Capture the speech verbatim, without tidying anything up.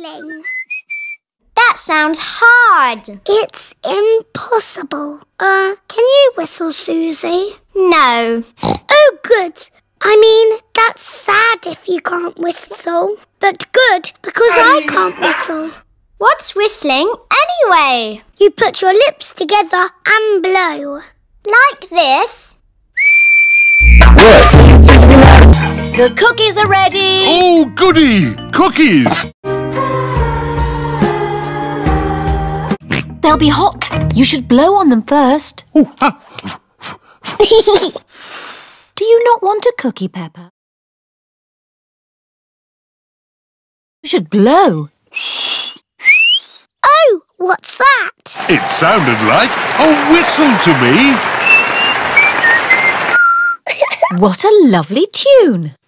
whistling. That sounds hard. It's impossible. Uh, can you whistle, Susie? No. Oh, good. I mean, that's sad if you can't whistle. But good, because I can't whistle. What's whistling anyway? You put your lips together and blow. Like this? The cookies are ready! Oh, goody! Cookies! They'll be hot. You should blow on them first. Oh, ha. Do you not want a cookie, Peppa? You should blow. Oh, what's that? It sounded like a whistle to me. What a lovely tune.